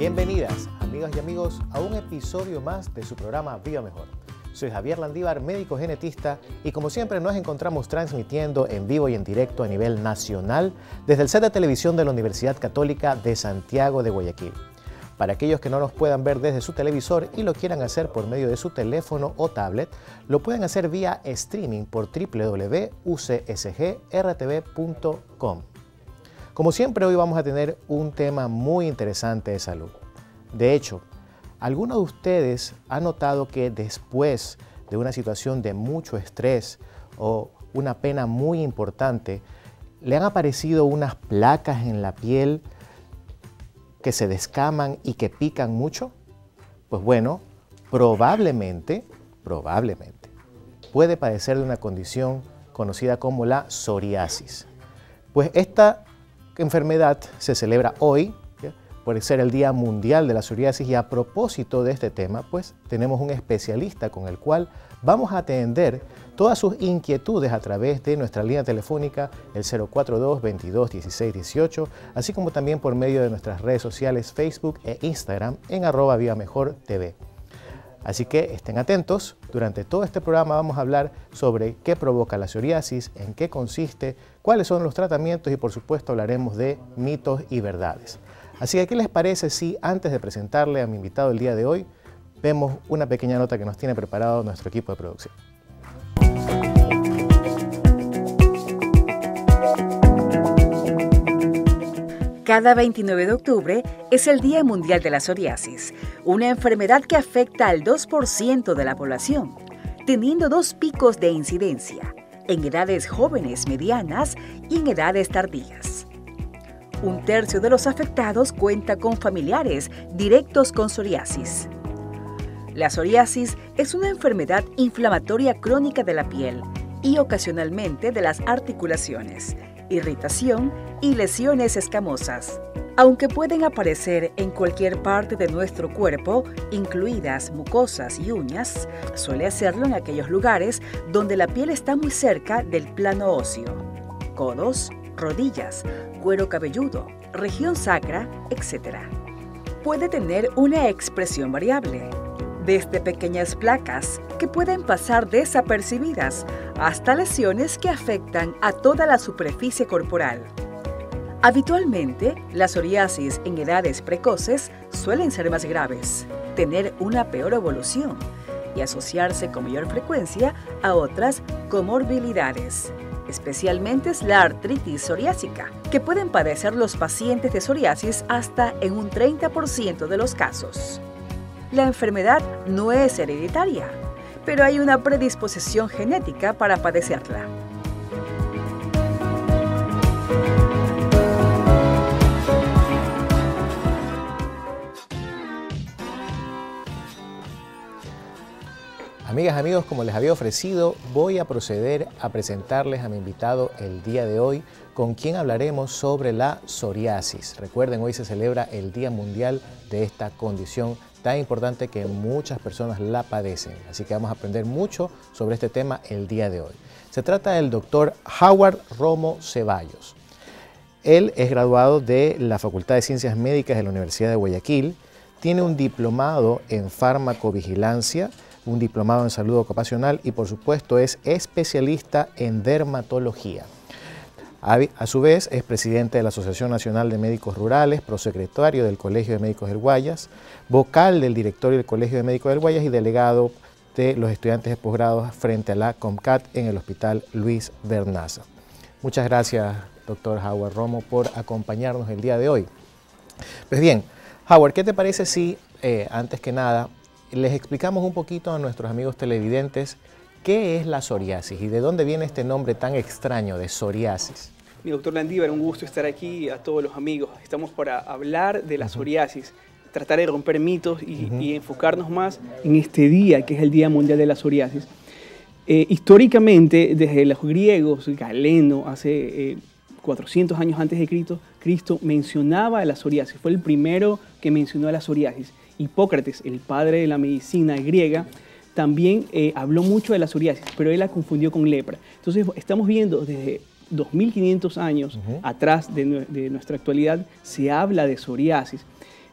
Bienvenidas, amigas y amigos, a un episodio más de su programa Viva Mejor. Soy Javier Landívar, médico genetista, y como siempre nos encontramos transmitiendo en vivo y en directo a nivel nacional desde el set de televisión de la Universidad Católica de Santiago de Guayaquil. Para aquellos que no nos puedan ver desde su televisor y lo quieran hacer por medio de su teléfono o tablet, lo pueden hacer vía streaming por www.ucsgrtv.com. Como siempre, hoy vamos a tener un tema muy interesante de salud. De hecho, ¿alguno de ustedes ha notado que después de una situación de mucho estrés o una pena muy importante, le han aparecido unas placas en la piel que se descaman y que pican mucho? Pues bueno, probablemente puede padecer de una condición conocida como la psoriasis. Pues esta enfermedad se celebra hoy, por ser el Día Mundial de la Psoriasis, y a propósito de este tema, pues tenemos un especialista con el cual vamos a atender todas sus inquietudes a través de nuestra línea telefónica, el 042-22-16-18, así como también por medio de nuestras redes sociales Facebook e Instagram en @vivamejortv. Así que estén atentos, durante todo este programa vamos a hablar sobre qué provoca la psoriasis, en qué consiste, cuáles son los tratamientos y por supuesto hablaremos de mitos y verdades. Así que, ¿qué les parece si antes de presentarle a mi invitado el día de hoy, vemos una pequeña nota que nos tiene preparado nuestro equipo de producción? Cada 29 de octubre es el Día Mundial de la Psoriasis, una enfermedad que afecta al 2% de la población, teniendo dos picos de incidencia, en edades jóvenes medianas y en edades tardías. Un tercio de los afectados cuenta con familiares directos con psoriasis. La psoriasis es una enfermedad inflamatoria crónica de la piel y ocasionalmente de las articulaciones, irritación y lesiones escamosas. Aunque pueden aparecer en cualquier parte de nuestro cuerpo, incluidas mucosas y uñas, suele hacerlo en aquellos lugares donde la piel está muy cerca del plano óseo: codos, rodillas, cuero cabelludo, región sacra, etc. Puede tener una expresión variable, desde pequeñas placas que pueden pasar desapercibidas hasta lesiones que afectan a toda la superficie corporal. Habitualmente, la psoriasis en edades precoces suelen ser más graves, tener una peor evolución y asociarse con mayor frecuencia a otras comorbilidades. Especialmente es la artritis psoriásica, que pueden padecer los pacientes de psoriasis hasta en un 30% de los casos. La enfermedad no es hereditaria, pero hay una predisposición genética para padecerla. Amigas, amigos, como les había ofrecido, voy a proceder a presentarles a mi invitado el día de hoy, con quien hablaremos sobre la psoriasis. Recuerden, hoy se celebra el Día Mundial de esta condición tan importante que muchas personas la padecen. Así que vamos a aprender mucho sobre este tema el día de hoy. Se trata del doctor Howard Romo Ceballos. Él es graduado de la Facultad de Ciencias Médicas de la Universidad de Guayaquil, tiene un diplomado en farmacovigilancia, un diplomado en salud ocupacional y por supuesto es especialista en dermatología. A su vez es presidente de la Asociación Nacional de Médicos Rurales, prosecretario del Colegio de Médicos del Guayas, vocal del directorio del Colegio de Médicos del Guayas y delegado de los estudiantes de posgrado frente a la COMCAT en el Hospital Luis Vernaza. Muchas gracias, doctor Howard Romo, por acompañarnos el día de hoy. Pues bien, Howard, ¿qué te parece si, antes que nada, les explicamos un poquito a nuestros amigos televidentes qué es la psoriasis y de dónde viene este nombre tan extraño de psoriasis? Mi doctor Landívar, un gusto estar aquí, a todos los amigos. Estamos para hablar de la psoriasis, tratar de romper mitos y enfocarnos más en este día, que es el Día Mundial de la Psoriasis. Históricamente, desde los griegos, Galeno, hace 400 años antes de Cristo, mencionaba la psoriasis. Fue el primero que mencionó la psoriasis. Hipócrates, el padre de la medicina griega, también habló mucho de la psoriasis, pero él la confundió con lepra. Entonces, estamos viendo desde 2500 años atrás de nuestra actualidad, se habla de psoriasis.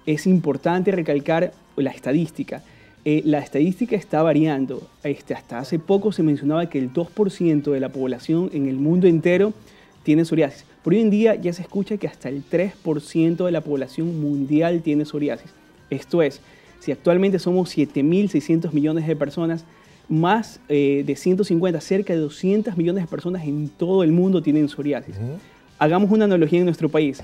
es importante recalcar la estadística. La estadística está variando. Hasta hace poco se mencionaba que el 2% de la población en el mundo entero tiene psoriasis. Pero hoy en día ya se escucha que hasta el 3% de la población mundial tiene psoriasis. Esto es, si actualmente somos 7.600 millones de personas, más de 150, cerca de 200 millones de personas en todo el mundo tienen psoriasis. Hagamos una analogía en nuestro país.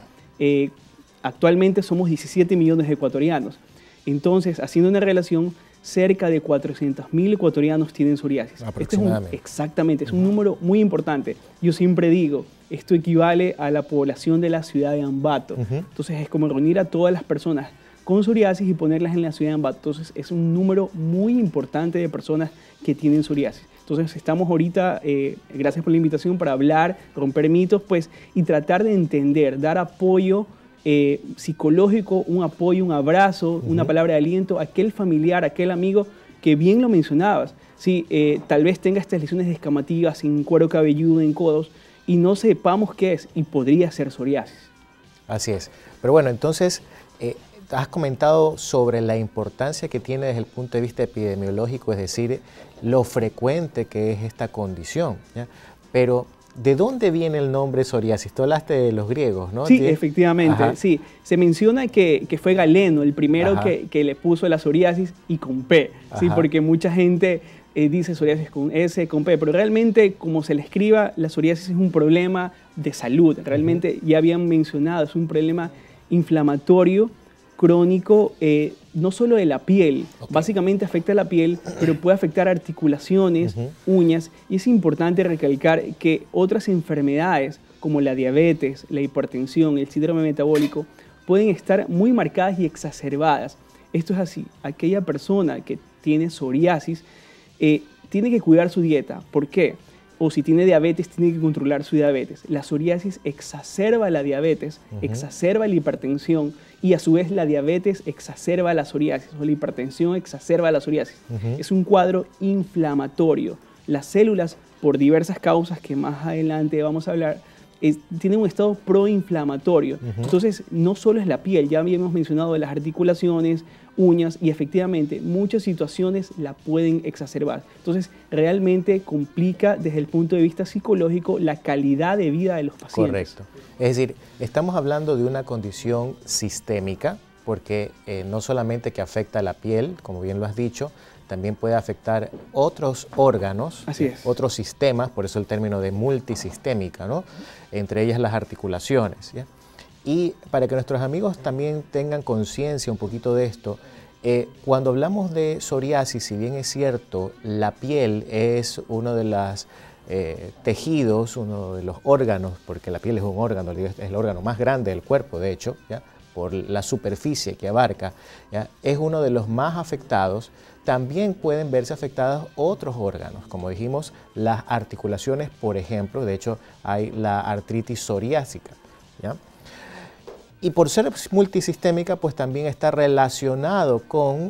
Actualmente somos 17 millones de ecuatorianos. Entonces, haciendo una relación, cerca de 400.000 ecuatorianos tienen psoriasis. Aproximadamente. Exactamente, es un número muy importante. Yo siempre digo, esto equivale a la población de la ciudad de Ambato. Entonces, es como reunir a todas las personas con psoriasis y ponerlas en la ciudad de Ambato. Entonces, es un número muy importante de personas que tienen psoriasis. Entonces, estamos ahorita, gracias por la invitación, para hablar, romper mitos, pues, y tratar de entender, dar apoyo psicológico, un apoyo, un abrazo, una palabra de aliento a aquel familiar, a aquel amigo que bien lo mencionabas. Sí, tal vez tenga estas lesiones descamativas en cuero cabelludo, en codos, y no sepamos qué es, y podría ser psoriasis. Así es. Pero bueno, entonces, has comentado sobre la importancia que tiene desde el punto de vista epidemiológico, es decir, lo frecuente que es esta condición, ¿ya? Pero, ¿de dónde viene el nombre psoriasis? Tú hablaste de los griegos, ¿no? Sí, efectivamente. Sí. Se menciona que fue Galeno el primero que le puso la psoriasis y con P, ¿sí? Porque mucha gente dice psoriasis con S, con P, pero realmente, como se le escriba, la psoriasis es un problema de salud. Realmente, ya habían mencionado, es un problema inflamatorio crónico, no solo de la piel, básicamente afecta a la piel, pero puede afectar articulaciones, uñas, y es importante recalcar que otras enfermedades como la diabetes, la hipertensión, el síndrome metabólico, pueden estar muy marcadas y exacerbadas. Esto es así, aquella persona que tiene psoriasis tiene que cuidar su dieta. ¿Por qué? O si tiene diabetes, tiene que controlar su diabetes. La psoriasis exacerba la diabetes, exacerba la hipertensión, y a su vez la diabetes exacerba la psoriasis, o la hipertensión exacerba la psioriasis. Es un cuadro inflamatorio. Las células, por diversas causas que más adelante vamos a hablar, tienen un estado proinflamatorio. Entonces, no solo es la piel, ya habíamos mencionado las articulaciones, uñas, y efectivamente muchas situaciones la pueden exacerbar. Entonces, realmente complica desde el punto de vista psicológico la calidad de vida de los pacientes. Correcto. Es decir, estamos hablando de una condición sistémica, porque no solamente que afecta a la piel, como bien lo has dicho, también puede afectar otros órganos, otros sistemas, por eso el término de multisistémica, ¿no? Entre ellas las articulaciones, ¿ya? Y para que nuestros amigos también tengan conciencia un poquito de esto, cuando hablamos de psoriasis, si bien es cierto, la piel es uno de los tejidos, uno de los órganos, porque la piel es un órgano, es el órgano más grande del cuerpo, de hecho, ¿ya? Por la superficie que abarca, ¿ya? Es uno de los más afectados. También pueden verse afectados otros órganos, como dijimos, las articulaciones, por ejemplo. De hecho, hay la artritis psoriásica, ¿ya? Y por ser multisistémica, pues también está relacionado con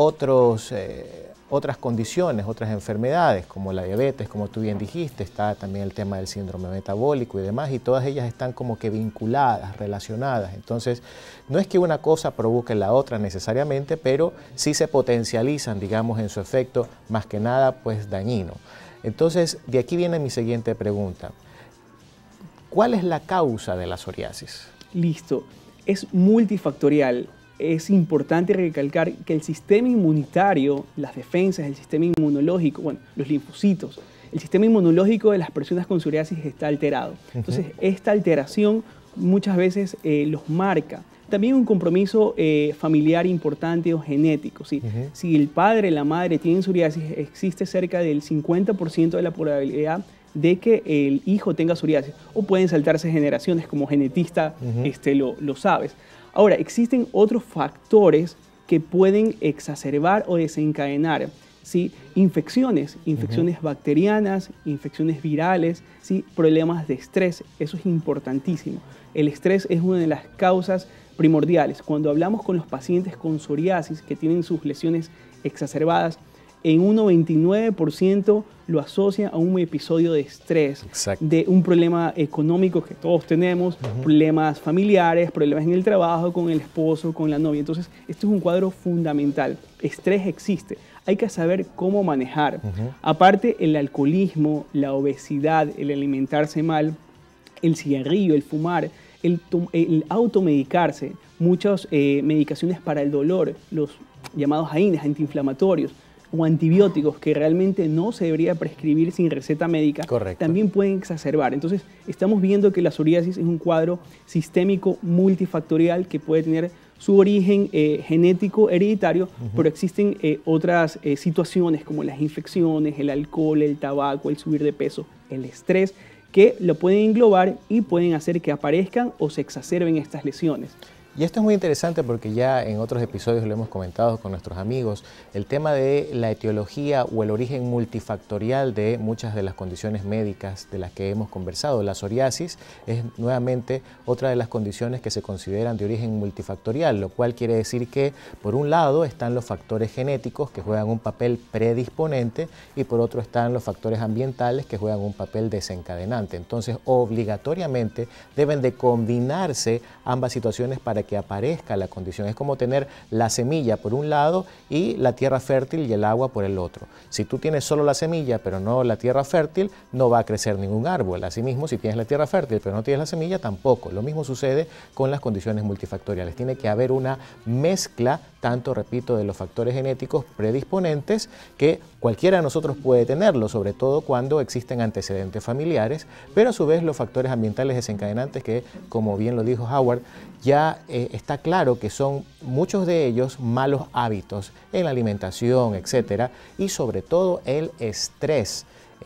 otras condiciones, otras enfermedades, como la diabetes, como tú bien dijiste, está también el tema del síndrome metabólico y demás, y todas ellas están como que vinculadas, relacionadas. Entonces, no es que una cosa provoque la otra necesariamente, pero sí se potencializan, digamos, en su efecto, más que nada, pues dañino. Entonces, de aquí viene mi siguiente pregunta. ¿Cuál es la causa de la psoriasis? Listo. Es multifactorial. Es importante recalcar que el sistema inmunitario, las defensas, el sistema inmunológico, bueno, los linfocitos, el sistema inmunológico de las personas con psoriasis está alterado. Entonces, esta alteración muchas veces los marca. También un compromiso familiar importante o genético, ¿sí? Si el padre, la madre tienen psoriasis, existe cerca del 50% de la probabilidad de que el hijo tenga psoriasis, o pueden saltarse generaciones, como genetista lo sabes. Ahora, existen otros factores que pueden exacerbar o desencadenar, ¿sí? Infecciones bacterianas, infecciones virales, ¿sí? Problemas de estrés. Eso es importantísimo. El estrés es una de las causas primordiales. Cuando hablamos con los pacientes con psoriasis que tienen sus lesiones exacerbadas, en un 99% lo asocia a un episodio de estrés, Exacto. de un problema económico que todos tenemos, problemas familiares, problemas en el trabajo, con el esposo, con la novia. Entonces, esto es un cuadro fundamental. Estrés existe. Hay que saber cómo manejar. Aparte, el alcoholismo, la obesidad, el alimentarse mal, el cigarrillo, el fumar, el automedicarse, muchas medicaciones para el dolor, los llamados AINES, antiinflamatorios, o antibióticos que realmente no se debería prescribir sin receta médica, Correcto. también pueden exacerbar. Entonces, estamos viendo que la psoriasis es un cuadro sistémico multifactorial que puede tener su origen genético hereditario, pero existen otras situaciones como las infecciones, el alcohol, el tabaco, el subir de peso, el estrés, que lo pueden englobar y pueden hacer que aparezcan o se exacerben estas lesiones. Y esto es muy interesante porque ya en otros episodios lo hemos comentado con nuestros amigos, el tema de la etiología o el origen multifactorial de muchas de las condiciones médicas de las que hemos conversado. La psoriasis es nuevamente otra de las condiciones que se consideran de origen multifactorial, lo cual quiere decir que por un lado están los factores genéticos que juegan un papel predisponente y por otro están los factores ambientales que juegan un papel desencadenante. Entonces, obligatoriamente deben de combinarse ambas situaciones para que aparezca la condición. Es como tener la semilla por un lado y la tierra fértil y el agua por el otro. Si tú tienes solo la semilla pero no la tierra fértil, no va a crecer ningún árbol. Asimismo, si tienes la tierra fértil pero no tienes la semilla, tampoco. Lo mismo sucede con las condiciones multifactoriales. Tiene que haber una mezcla, tanto, repito, de los factores genéticos predisponentes, que cualquiera de nosotros puede tenerlo, sobre todo cuando existen antecedentes familiares, pero a su vez los factores ambientales desencadenantes que, como bien lo dijo Howard, ya está claro que son muchos de ellos malos hábitos en la alimentación, etcétera, y sobre todo el estrés.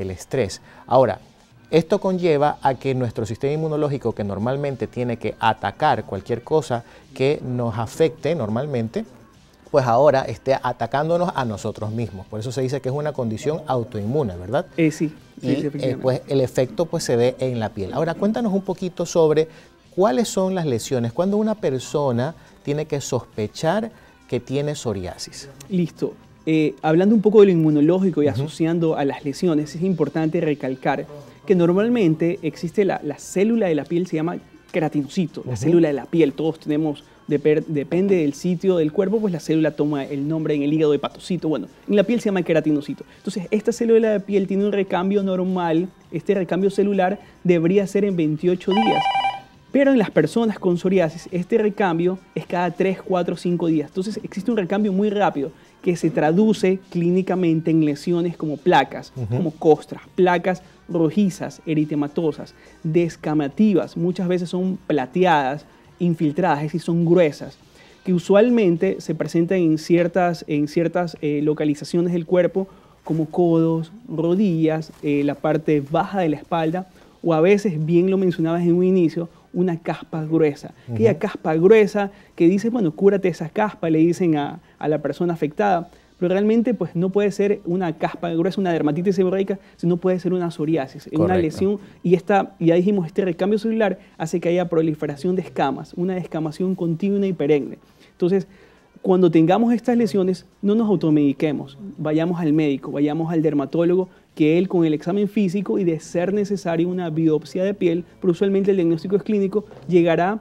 Ahora, esto conlleva a que nuestro sistema inmunológico, que normalmente tiene que atacar cualquier cosa que nos afecte normalmente, pues ahora esté atacándonos a nosotros mismos. Por eso se dice que es una condición autoinmune, ¿verdad? Sí, y pues el efecto pues se ve en la piel. Ahora, cuéntanos un poquito sobre cuáles son las lesiones, cuando una persona tiene que sospechar que tiene psoriasis. Listo. Hablando un poco de lo inmunológico y asociando a las lesiones, es importante recalcar que normalmente existe la célula de la piel, se llama queratinocito, la célula de la piel. Todos tenemos, depende del sitio del cuerpo, pues la célula toma el nombre en el hígado hepatocito. Bueno, en la piel se llama queratinocito. Entonces, esta célula de la piel tiene un recambio normal. Este recambio celular debería ser en 28 días. Pero en las personas con psoriasis, este recambio es cada 3, 4, 5 días. Entonces, existe un recambio muy rápido que se traduce clínicamente en lesiones como placas, como costras, placas rojizas, eritematosas, descamativas, muchas veces son plateadas, infiltradas, es decir, son gruesas, que usualmente se presentan en ciertas localizaciones del cuerpo, como codos, rodillas, la parte baja de la espalda, o a veces, bien lo mencionabas en un inicio, una caspa gruesa. Aquella caspa gruesa que dice, bueno, cúrate esa caspa, le dicen a la persona afectada, pero realmente pues no puede ser una caspa gruesa, una dermatitis seborreica, sino puede ser una psoriasis, una lesión, y ya dijimos, este recambio celular hace que haya proliferación de escamas, una descamación continua y perenne. Entonces, cuando tengamos estas lesiones, no nos automediquemos, vayamos al médico, vayamos al dermatólogo, que él con el examen físico y de ser necesario una biopsia de piel, pero usualmente el diagnóstico es clínico, llegará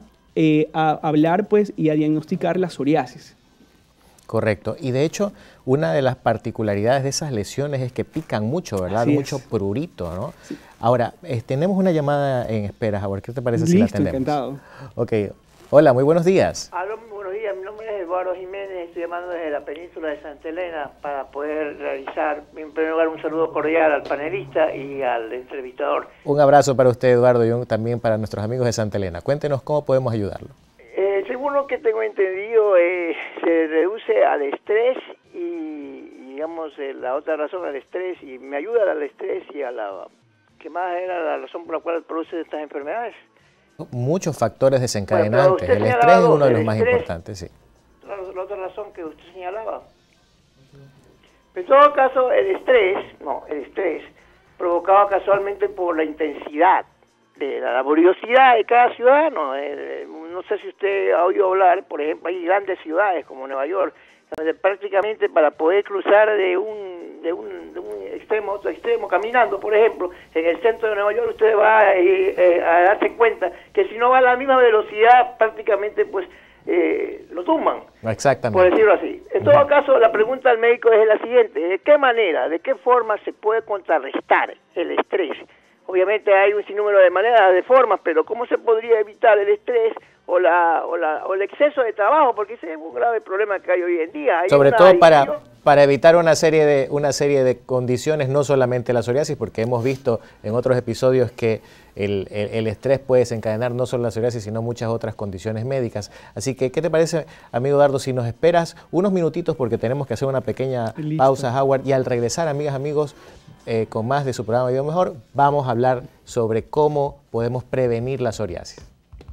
a hablar pues y a diagnosticar la psoriasis. Correcto. Y de hecho, una de las particularidades de esas lesiones es que pican mucho, ¿verdad? Mucho prurito, ¿no? Sí. Ahora, tenemos una llamada en espera, Howard. ¿Qué te parece si la atendemos? Encantado. Ok. Hola, muy buenos días. Aló, muy buenos días. Mi nombre es Eduardo Jiménez. Estoy llamando desde la península de Santa Elena para poder realizar, en primer lugar, un saludo cordial al panelista y al entrevistador. Un abrazo para usted, Eduardo, y también para nuestros amigos de Santa Elena. Cuéntenos cómo podemos ayudarlo. Según lo que tengo entendido, se reduce al estrés y digamos, la otra razón al estrés, y me ayuda al estrés y a la... ¿Qué más era la razón por la cual produce estas enfermedades? Muchos factores desencadenantes. El estrés es uno de los más importantes, sí. La otra razón que usted señalaba. En todo caso, el estrés provocado casualmente por la intensidad de la laboriosidad de cada ciudadano. No sé si usted ha oído hablar, por ejemplo, hay grandes ciudades como Nueva York, donde prácticamente para poder cruzar de un de un extremo a otro extremo, caminando, por ejemplo, en el centro de Nueva York, usted va a darse cuenta que si no va a la misma velocidad, prácticamente pues lo tumban. Exactamente. Por decirlo así. En todo caso, la pregunta al médico es la siguiente: ¿de qué manera, de qué forma se puede contrarrestar el estrés? Obviamente hay un sinnúmero de maneras, de formas, pero ¿cómo se podría evitar el estrés o el exceso de trabajo? Porque ese es un grave problema que hay hoy en día. Hay sobre todo adicción, para evitar una serie de condiciones, no solamente la psoriasis, porque hemos visto en otros episodios que el estrés puede desencadenar no solo la psoriasis, sino muchas otras condiciones médicas. Así que, ¿qué te parece, amigo Dardo, si nos esperas unos minutitos, porque tenemos que hacer una pequeña pausa, Howard, y al regresar, amigas, amigos, con más de su programa Viva Mejor, vamos a hablar sobre cómo podemos prevenir la psoriasis.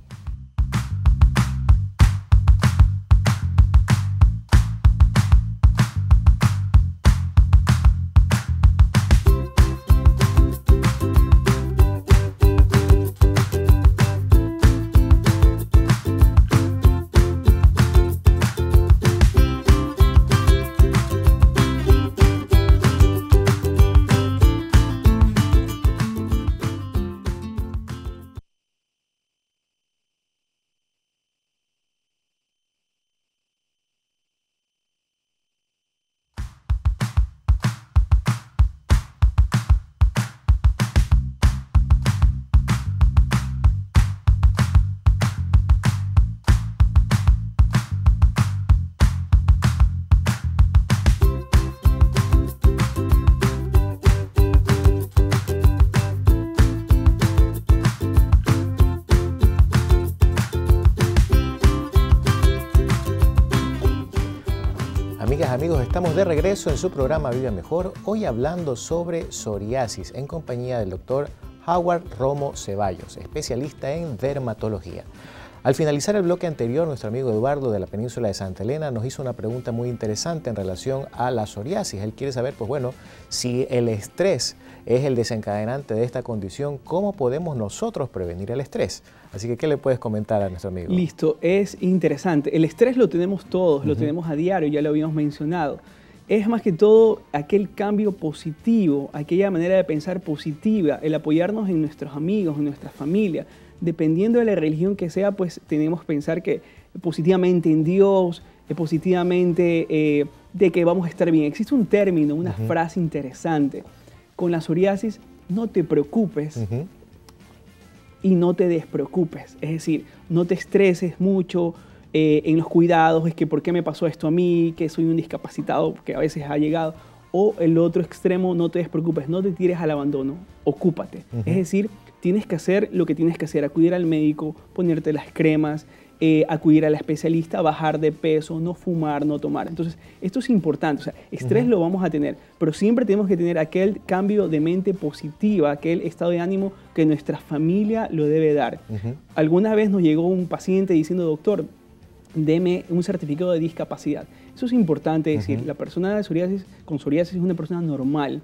Amigas, amigos, estamos de regreso en su programa Vive Mejor, hoy hablando sobre psoriasis en compañía del doctor Howard Romo Ceballos, especialista en dermatología. Al finalizar el bloque anterior, nuestro amigo Eduardo de la península de Santa Elena nos hizo una pregunta muy interesante en relación a la psoriasis. Él quiere saber, pues bueno, si el estrés es el desencadenante de esta condición, ¿cómo podemos nosotros prevenir el estrés? Así que, ¿qué le puedes comentar a nuestro amigo? Listo, es interesante. El estrés lo tenemos todos, lo tenemos a diario, ya lo habíamos mencionado. Es más que todo aquel cambio positivo, aquella manera de pensar positiva, el apoyarnos en nuestros amigos, en nuestra familia. Dependiendo de la religión que sea, pues tenemos que pensar que positivamente en Dios, positivamente de que vamos a estar bien. Existe un término, una frase interesante. Con la psoriasis, no te preocupes y no te despreocupes. Es decir, no te estreses mucho en los cuidados, es que ¿por qué me pasó esto a mí? Que soy un discapacitado, que a veces ha llegado. O el otro extremo, no te despreocupes, no te tires al abandono, ocúpate. Es decir, tienes que hacer lo que tienes que hacer, acudir al médico, ponerte las cremas, acudir al especialista, bajar de peso, no fumar, no tomar. Entonces, esto es importante. O sea, estrés lo vamos a tener, pero siempre tenemos que tener aquel cambio de mente positiva, aquel estado de ánimo que nuestra familia lo debe dar. Alguna vez nos llegó un paciente diciendo, doctor, deme un certificado de discapacidad. Eso es importante decir. La persona con psoriasis es una persona normal.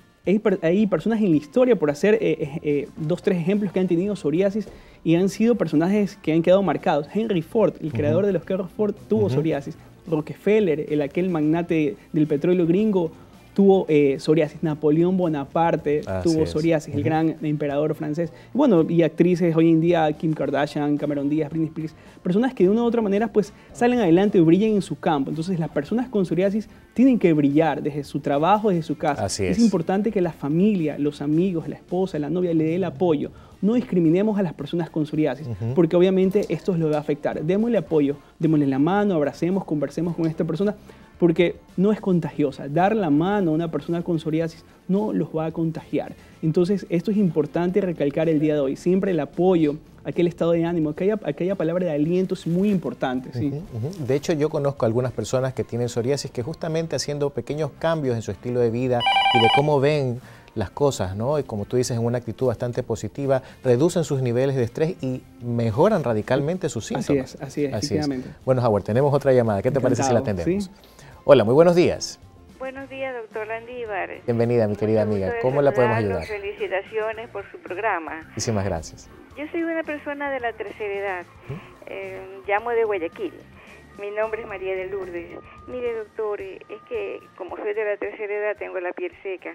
Hay personas en la historia, por hacer 2, 3 ejemplos, que han tenido psoriasis y han sido personajes que han quedado marcados. Henry Ford, el creador de los carros Ford, tuvo psoriasis. Rockefeller, aquel magnate del petróleo gringo, tuvo psoriasis. Napoleón Bonaparte tuvo psoriasis, el gran emperador francés. Bueno, y actrices hoy en día, Kim Kardashian, Cameron Díaz, Britney Spears, personas que de una u otra manera pues salen adelante y brillan en su campo. Entonces las personas con psoriasis tienen que brillar desde su trabajo, desde su casa. Es importante que la familia, los amigos, la esposa, la novia le dé el apoyo. No discriminemos a las personas con psoriasis, porque obviamente esto lo va a afectar. Démosle apoyo, démosle la mano, abracemos, conversemos con esta persona, porque no es contagiosa. Dar la mano a una persona con psoriasis no los va a contagiar. Entonces, esto es importante recalcar el día de hoy. Siempre el apoyo, aquel estado de ánimo, aquella palabra de aliento es muy importante. ¿Sí? De hecho, yo conozco algunas personas que tienen psoriasis que justamente haciendo pequeños cambios en su estilo de vida y de cómo ven las cosas, ¿no? Y como tú dices, en una actitud bastante positiva, reducen sus niveles de estrés y mejoran radicalmente sus síntomas. Así es, efectivamente. Bueno, Howard, tenemos otra llamada. ¿Qué te parece si la atendemos? ¿Sí? Hola, muy buenos días. Buenos días, doctor Landívar. Bienvenida, mi querida amiga. ¿Cómo la podemos ayudar? Felicitaciones por su programa. Muchísimas gracias. Yo soy una persona de la tercera edad. Llamo de Guayaquil. Mi nombre es María de Lourdes. Mire, doctor, es que como soy de la tercera edad tengo la piel seca.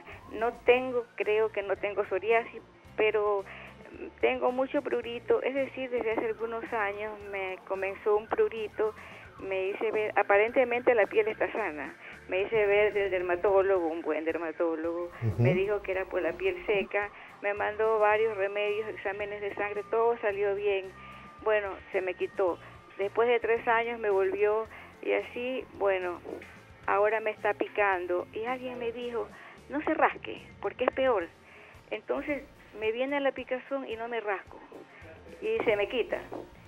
Creo que no tengo psoriasis, pero tengo mucho prurito. Es decir, desde hace algunos años me comenzó un prurito. Me hice ver, aparentemente la piel está sana. Me hice ver del dermatólogo, un buen dermatólogo. Me dijo que era por la piel seca. Me mandó varios remedios, exámenes de sangre, todo salió bien. Bueno, se me quitó. Después de 3 años me volvió y así, bueno, ahora me está picando. Y alguien me dijo, no se rasque, porque es peor. Entonces me viene la picazón y no me rasco. Y se me quita.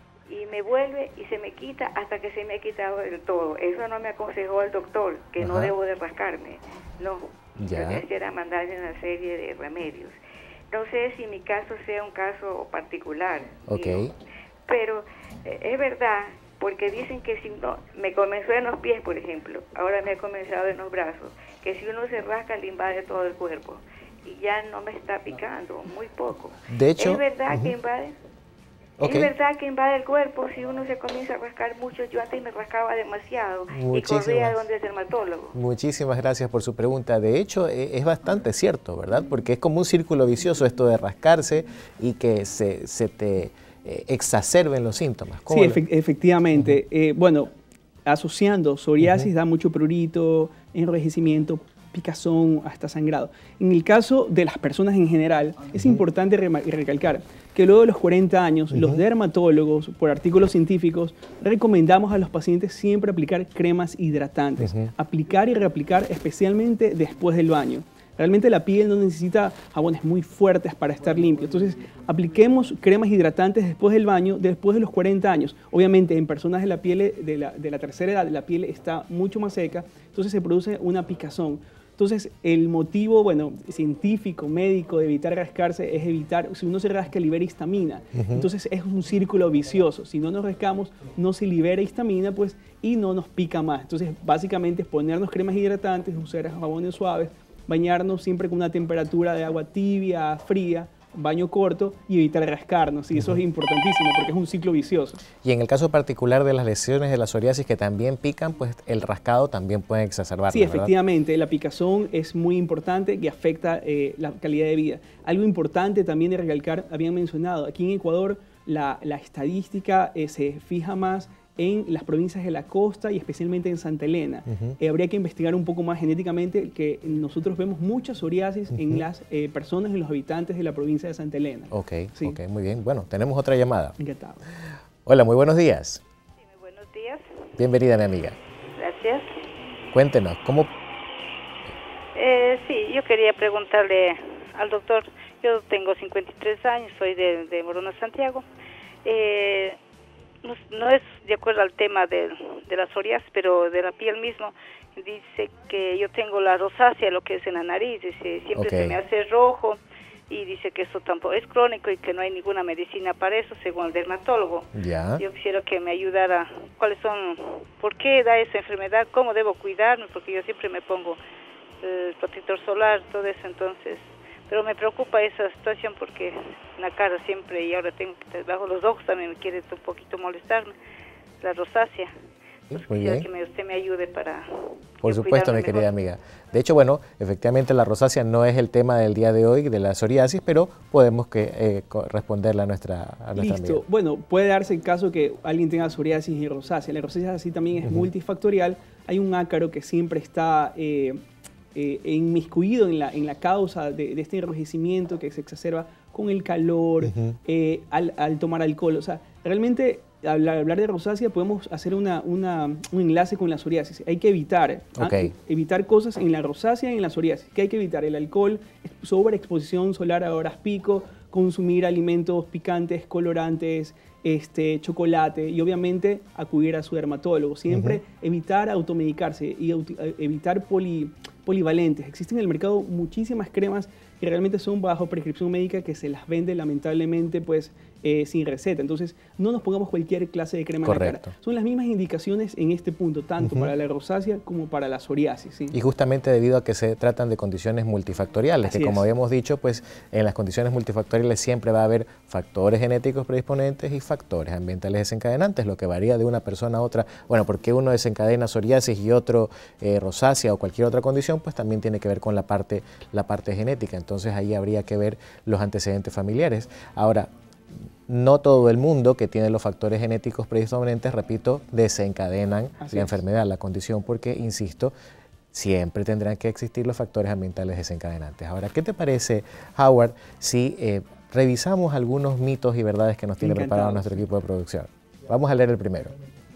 Y me vuelve y se me quita hasta que se me ha quitado del todo. Eso no me aconsejó el doctor, que no debo de rascarme. No, Ya. lo que hacía era mandarle una serie de remedios. No sé si mi caso sea un caso particular. Ok. Digo, pero es verdad, porque dicen que si no, me comenzó en los pies, por ejemplo, ahora me ha comenzado en los brazos, que si uno se rasca le invade todo el cuerpo y ya no me está picando, muy poco. De hecho, ¿Es verdad que invade? Ok. Es verdad que invade el cuerpo si uno se comienza a rascar mucho. Yo antes me rascaba demasiado y corría donde el dermatólogo. Muchísimas gracias por su pregunta. De hecho, es bastante cierto, ¿verdad? Porque es como un círculo vicioso esto de rascarse y que se te exacerben los síntomas. Sí, efectivamente. Bueno, asociando psoriasis da mucho prurito, enrojecimiento, picazón, hasta sangrado. En el caso de las personas en general, es importante recalcar que luego de los 40 años, los dermatólogos, por artículos científicos, recomendamos a los pacientes siempre aplicar cremas hidratantes, aplicar y reaplicar especialmente después del baño. Realmente la piel no necesita jabones muy fuertes para estar limpio. Entonces, apliquemos cremas hidratantes después del baño, después de los 40 años. Obviamente, en personas de la piel de la tercera edad, la piel está mucho más seca, entonces se produce una picazón. Entonces, el motivo, bueno, científico, médico de evitar rascarse es evitar, si uno se rasca, libera histamina. Entonces, es un círculo vicioso. Si no nos rascamos, no se libera histamina, pues, y no nos pica más. Entonces, básicamente, es ponernos cremas hidratantes, usar jabones suaves, bañarnos siempre con una temperatura de agua tibia, fría, baño corto y evitar rascarnos. Y eso es importantísimo porque es un ciclo vicioso. Y en el caso particular de las lesiones de la psoriasis que también pican, pues el rascado también puede exacerbarlas, Sí, efectivamente, la picazón es muy importante y afecta la calidad de vida. Algo importante también de recalcar, habían mencionado, aquí en Ecuador la estadística se fija más en las provincias de la costa y especialmente en Santa Elena. Habría que investigar un poco más genéticamente, que nosotros vemos mucha psoriasis en las personas, en los habitantes de la provincia de Santa Elena. Ok, Sí. ok, muy bien. Bueno, tenemos otra llamada. Encantado. Hola, muy buenos días. Sí, muy buenos días. Bienvenida, mi amiga. Gracias. Cuéntenos, ¿cómo? Sí, yo quería preguntarle al doctor. Yo tengo 53 años, soy de Morona, Santiago. No es de acuerdo al tema de la psoriasis, pero de la piel mismo. Dice que yo tengo la rosácea, lo que es en la nariz. Dice, siempre se me hace rojo y dice que eso tampoco es crónico y que no hay ninguna medicina para eso, según el dermatólogo. Ya. Yo quisiera que me ayudara. ¿Cuáles son? ¿Por qué da esa enfermedad? ¿Cómo debo cuidarme? Porque yo siempre me pongo el protector solar, todo eso, entonces. Pero me preocupa esa situación porque en la cara siempre, y ahora tengo que debajo los ojos también me quiere un poquito molestarme, la rosácea. Entonces, muy quisiera bien. que usted me ayude para Por supuesto, mi querida amiga. De hecho, bueno, efectivamente la rosácea no es el tema del día de hoy, de la psoriasis, pero podemos responderle a nuestra Listo. amiga. Bueno, puede darse el caso que alguien tenga psoriasis y rosácea. La rosácea sí también es multifactorial. Hay un ácaro que siempre está inmiscuido en la causa de este enrojecimiento que se exacerba con el calor, al tomar alcohol. O sea, realmente al hablar de rosácea podemos hacer un enlace con la psoriasis. Hay que evitar, evitar cosas en la rosácea y en la psoriasis. ¿Qué hay que evitar? El alcohol, sobreexposición solar a horas pico, consumir alimentos picantes, colorantes, chocolate y obviamente acudir a su dermatólogo. Siempre evitar automedicarse y evitar polivalentes. Existen en el mercado muchísimas cremas que realmente son bajo prescripción médica que se las vende lamentablemente pues sin receta. Entonces, no nos pongamos cualquier clase de crema en la cara. Son las mismas indicaciones en este punto, tanto para la rosácea como para la psoriasis. ¿Sí? Y justamente debido a que se tratan de condiciones multifactoriales, que como habíamos dicho, pues en las condiciones multifactoriales siempre va a haber factores genéticos predisponentes y factores ambientales desencadenantes, lo que varía de una persona a otra. Bueno, porque uno desencadena psoriasis y otro rosácea o cualquier otra condición, pues también tiene que ver con la parte genética. Entonces ahí habría que ver los antecedentes familiares. Ahora, no todo el mundo que tiene los factores genéticos predisponentes, repito, desencadenan la enfermedad, la condición, porque, insisto, siempre tendrán que existir los factores ambientales desencadenantes. Ahora, ¿qué te parece, Howard, si revisamos algunos mitos y verdades que nos tiene preparado nuestro equipo de producción? Vamos a leer el primero.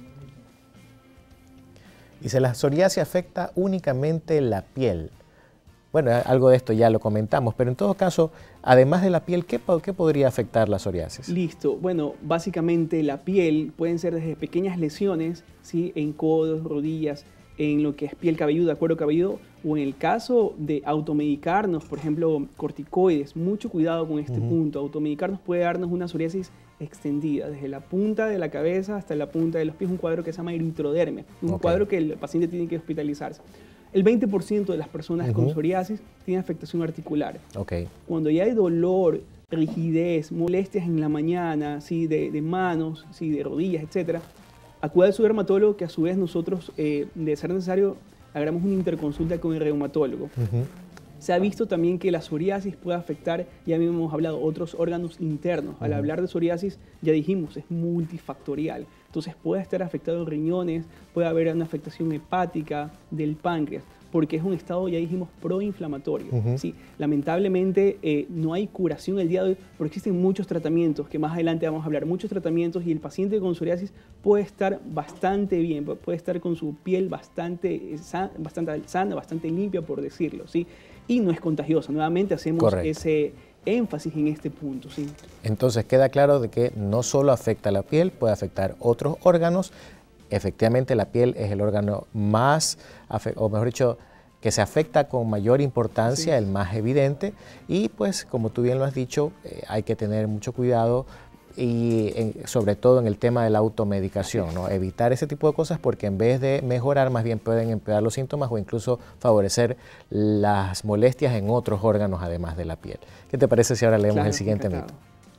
Dice, la psoriasis afecta únicamente la piel. Bueno, algo de esto ya lo comentamos, pero en todo caso, además de la piel, ¿qué podría afectar la psoriasis? Listo. Bueno, básicamente la piel pueden ser desde pequeñas lesiones, ¿sí? En codos, rodillas, en lo que es piel cabelluda, cuero cabelludo, o en el caso de automedicarnos, por ejemplo, corticoides. Mucho cuidado con este punto. Automedicarnos puede darnos una psoriasis extendida, desde la punta de la cabeza hasta la punta de los pies, un cuadro que se llama eritrodermia, un cuadro que el paciente tiene que hospitalizarse. El 20% de las personas con psoriasis tienen afectación articular. Cuando ya hay dolor, rigidez, molestias en la mañana, ¿sí? de manos, ¿sí? de rodillas, etc., acude a su dermatólogo, que a su vez nosotros, de ser necesario, hagamos una interconsulta con el reumatólogo. Se ha visto también que la psoriasis puede afectar, ya hemos hablado, otros órganos internos. Al hablar de psoriasis, ya dijimos, es multifactorial. Entonces puede estar afectado riñones, puede haber una afectación hepática del páncreas, porque es un estado, ya dijimos, proinflamatorio. Sí, lamentablemente no hay curación el día de hoy, pero existen muchos tratamientos, que más adelante vamos a hablar, muchos tratamientos, y el paciente con psoriasis puede estar bastante bien, puede estar con su piel bastante sana, bastante limpia, por decirlo, ¿sí? Y no es contagiosa. Nuevamente hacemos ese énfasis en este punto, ¿sí? Entonces queda claro de que no solo afecta la piel, puede afectar otros órganos. Efectivamente, la piel es el órgano más, o mejor dicho, que se afecta con mayor importancia, el más evidente, y pues como tú bien lo has dicho, hay que tener mucho cuidado y sobre todo en el tema de la automedicación, ¿no? Evitar ese tipo de cosas, porque en vez de mejorar, más bien pueden empeorar los síntomas o incluso favorecer las molestias en otros órganos además de la piel. ¿Qué te parece si ahora leemos el siguiente mito?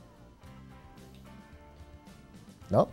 ¿No?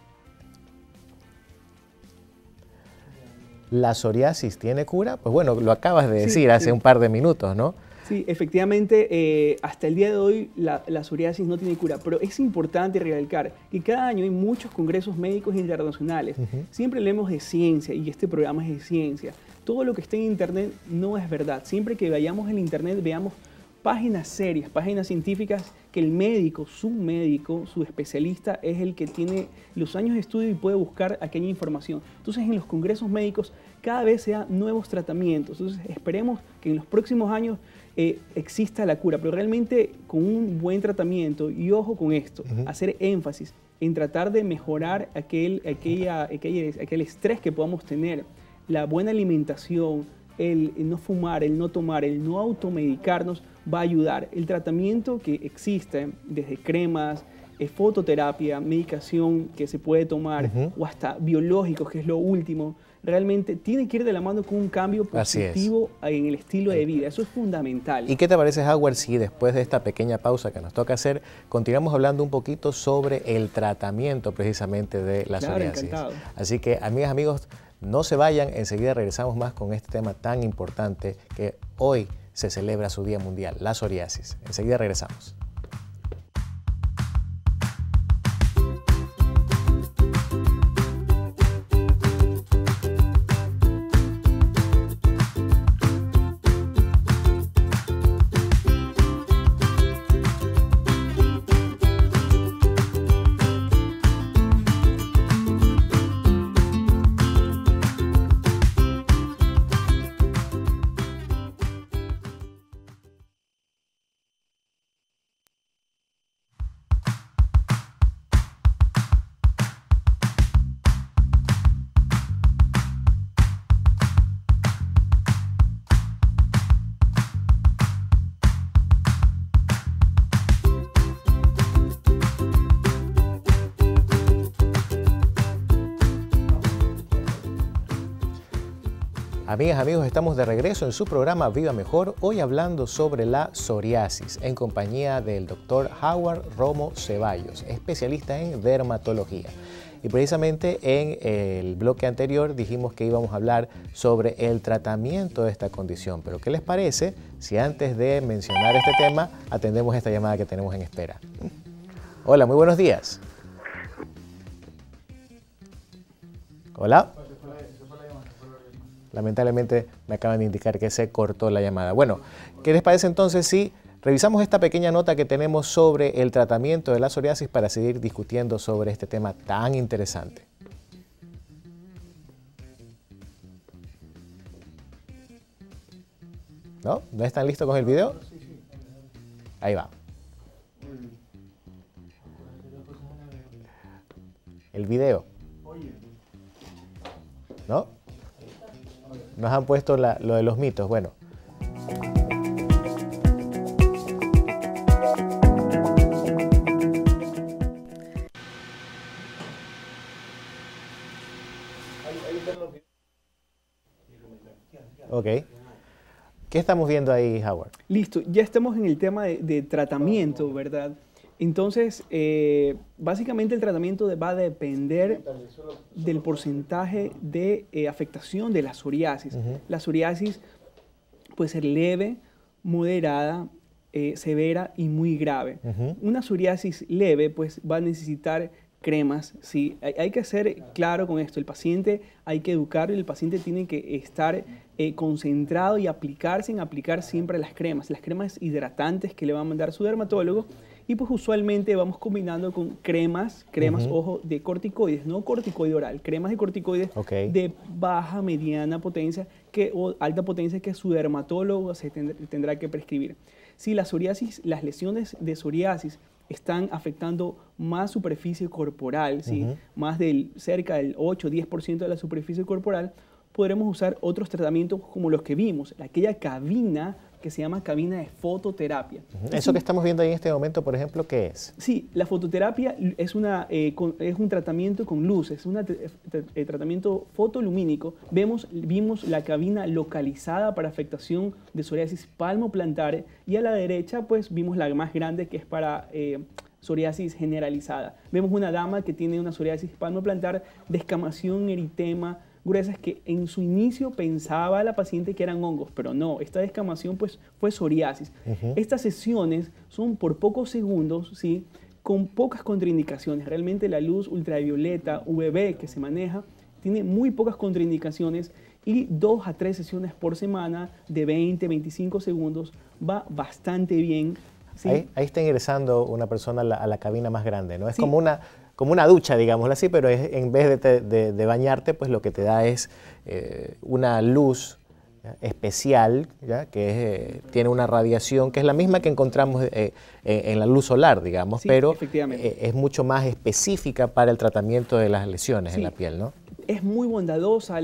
¿La psoriasis tiene cura? Pues bueno, lo acabas de decir hace un par de minutos, ¿no? Sí, efectivamente, hasta el día de hoy la psoriasis no tiene cura, pero es importante recalcar que cada año hay muchos congresos médicos internacionales. Siempre leemos de ciencia y este programa es de ciencia. Todo lo que está en internet no es verdad. Siempre que vayamos en internet veamos páginas serias, páginas científicas que el médico, su especialista es el que tiene los años de estudio y puede buscar aquella información. Entonces en los congresos médicos cada vez se dan nuevos tratamientos. Entonces esperemos que en los próximos años exista la cura, pero realmente con un buen tratamiento, y ojo con esto, hacer énfasis en tratar de mejorar aquel estrés que podamos tener, la buena alimentación, el no fumar, el no tomar, el no automedicarnos va a ayudar. El tratamiento que existe, desde cremas, fototerapia, medicación que se puede tomar, o hasta biológicos, que es lo último, realmente tiene que ir de la mano con un cambio positivo en el estilo de vida. Eso es fundamental. ¿Y qué te parece, Howard, si después de esta pequeña pausa que nos toca hacer, continuamos hablando un poquito sobre el tratamiento precisamente de la psoriasis? Encantado. Así que, amigas, amigos, no se vayan, enseguida regresamos más con este tema tan importante que hoy se celebra su Día Mundial, la psoriasis. Enseguida regresamos. Amigas, amigos, estamos de regreso en su programa Viva Mejor, hoy hablando sobre la psoriasis, en compañía del doctor Howard Romo Ceballos, especialista en dermatología. Y precisamente en el bloque anterior dijimos que íbamos a hablar sobre el tratamiento de esta condición. Pero ¿qué les parece si antes de mencionar este tema atendemos esta llamada que tenemos en espera? Hola, muy buenos días. Hola. Lamentablemente me acaban de indicar que se cortó la llamada. Bueno, ¿qué les parece entonces si revisamos esta pequeña nota que tenemos sobre el tratamiento de la psoriasis para seguir discutiendo sobre este tema tan interesante? ¿No? ¿No están listos con el video? Ahí va. El video. ¿No? Nos han puesto lo de los mitos. Bueno. Ok. ¿Qué estamos viendo ahí, Howard? Listo, ya estamos en el tema de tratamiento, ¿verdad? Entonces, básicamente el tratamiento va a depender del porcentaje de afectación de la psoriasis. La psoriasis puede ser leve, moderada, severa y muy grave. Una psoriasis leve pues va a necesitar cremas, sí. Hay que ser claro con esto. El paciente hay que educarlo y el paciente tiene que estar concentrado y aplicar siempre las cremas hidratantes que le va a mandar su dermatólogo. Y pues usualmente vamos combinando con cremas, ojo, de corticoides, no corticoide oral, cremas de corticoides de baja, mediana potencia o alta potencia que su dermatólogo se tendrá que prescribir. Si la psoriasis, las lesiones de psoriasis están afectando más superficie corporal, ¿sí? Más cerca del 8-10% de la superficie corporal, podremos usar otros tratamientos como los que vimos, aquella cabina que se llama cabina de fototerapia. Eso que estamos viendo ahí en este momento, por ejemplo, ¿qué es? Sí, la fototerapia es un tratamiento con luz, es un tratamiento fotolumínico. Vimos la cabina localizada para afectación de psoriasis palmoplantar y a la derecha pues vimos la más grande que es para psoriasis generalizada. Vemos una dama que tiene una psoriasis palmoplantar, descamación, eritema, gruesas que en su inicio pensaba la paciente que eran hongos, pero no, esta descamación pues fue psoriasis. Estas sesiones son por pocos segundos, ¿sí? Con pocas contraindicaciones. Realmente la luz ultravioleta, UVB que se maneja, tiene muy pocas contraindicaciones y 2 a 3 sesiones por semana de 20-25 segundos va bastante bien. ¿Sí? Ahí está ingresando una persona a la cabina más grande, ¿no? Es como una ducha, digámoslo así, pero en vez de bañarte, pues lo que te da es una luz especial, ¿ya? Que tiene una radiación que es la misma que encontramos en la luz solar, digamos, sí, pero es mucho más específica para el tratamiento de las lesiones en la piel, ¿no? Es muy bondadosa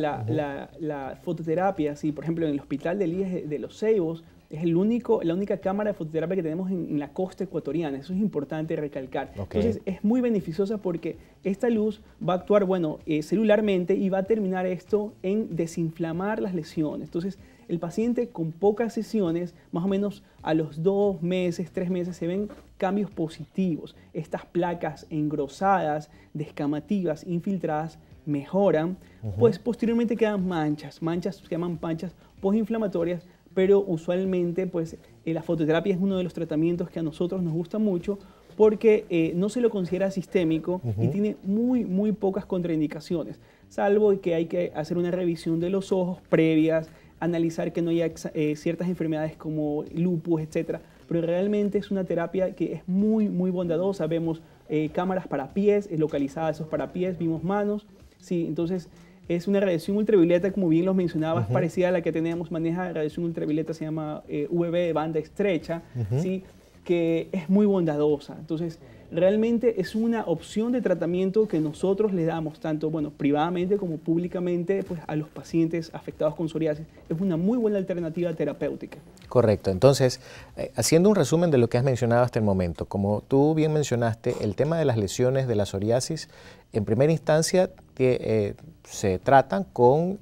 la fototerapia, ¿sí? Por ejemplo, en el Hospital de Elías de Los Ceibos, es la única cámara de fototerapia que tenemos en la costa ecuatoriana. Eso es importante recalcar. Entonces, es muy beneficiosa porque esta luz va a actuar, celularmente y va a terminar esto en desinflamar las lesiones. Entonces, el paciente con pocas sesiones, más o menos a los 2 meses, 3 meses, se ven cambios positivos. Estas placas engrosadas, descamativas, infiltradas, mejoran. Pues posteriormente quedan manchas que llaman manchas postinflamatorias, pero usualmente pues la fototerapia es uno de los tratamientos que a nosotros nos gusta mucho porque no se lo considera sistémico y tiene muy pocas contraindicaciones, salvo que hay que hacer una revisión de los ojos previas, analizar que no haya ciertas enfermedades como lupus, etc. Pero realmente es una terapia que es muy bondadosa. Vemos cámaras para pies, localizadas esos para pies, vimos manos, sí, entonces es una radiación ultravioleta, como bien los mencionabas, parecida a la que tenemos, maneja radiación ultravioleta, se llama UVB de banda estrecha, ¿sí? Que es muy bondadosa. Entonces, realmente es una opción de tratamiento que nosotros le damos, tanto privadamente como públicamente, pues, a los pacientes afectados con psoriasis. Es una muy buena alternativa terapéutica. Correcto. Entonces, haciendo un resumen de lo que has mencionado hasta el momento, como tú bien mencionaste, el tema de las lesiones de la psoriasis, en primera instancia, se tratan con